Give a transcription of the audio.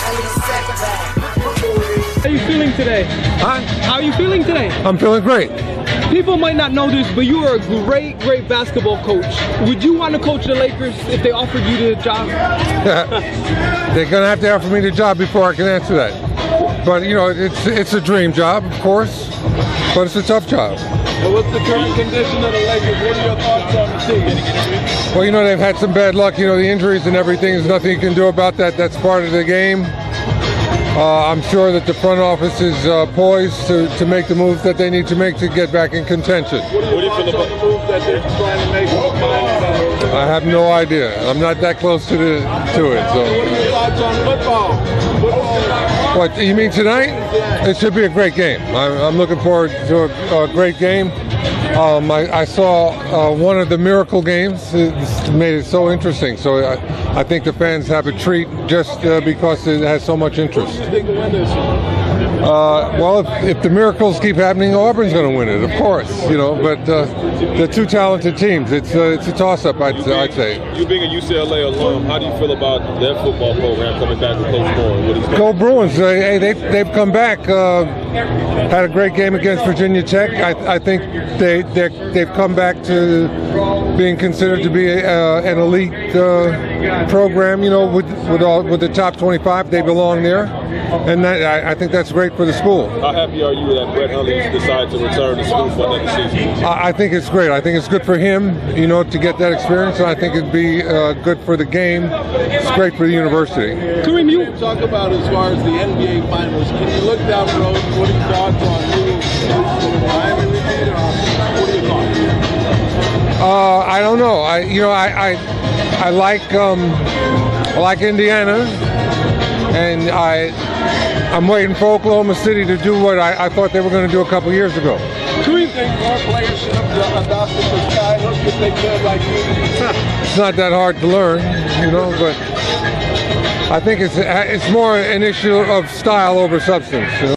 How are you feeling today? Huh? How are you feeling today? I'm feeling great. People might not know this, but you are a great basketball coach. Would you want to coach the Lakers if they offered you the job? They're gonna have to offer me the job before I can answer that. But you know, it's a dream job, of course, but it's a tough job. And what's the current condition of the Lakers? What are your thoughts on the team? Well, you know, they've had some bad luck. You know, the injuries and everything. There's nothing you can do about that. That's part of the game. I'm sure that the front office is poised to make the moves that they need to make to get back in contention. What do you feel about the moves that they're trying to make? I have no idea. I'm not that close to it. So. What are your thoughts on football? What, you mean tonight? It should be a great game. I'm looking forward to a great game. I saw one of the miracle games. It made it so interesting. So I think the fans have a treat just because it has so much interest. Who do you think will win this? Well, if the miracles keep happening, Auburn's going to win it, of course. You know, but they're two talented teams. It's a toss-up, I'd say. You being a UCLA alum, how do you feel about their football program coming back with Coach Moore? Go Bruins! Hey, they've come back. Had a great game against Virginia Tech. I think they've come back to being considered to be an elite program. You know, with the top 25, they belong there, and I think that's great for the school. How happy are you that Brett Hundley decided to return to school for another season? I think it's great. I think it's good for him, you know, to get that experience, and I think it'd be good for the game. It's great for the university. Kareem, you talk about as far as the NBA Finals. Can you look down the road? What are your thoughts on who Miami would be, or what are your thoughts? I don't know. I like Indiana, and I'm waiting for Oklahoma City to do what I thought they were going to do a couple years ago. Do you think more players should have adopted the skyhook if they could, like you? It's not that hard to learn, you know, but I think it's more an issue of style over substance. You know?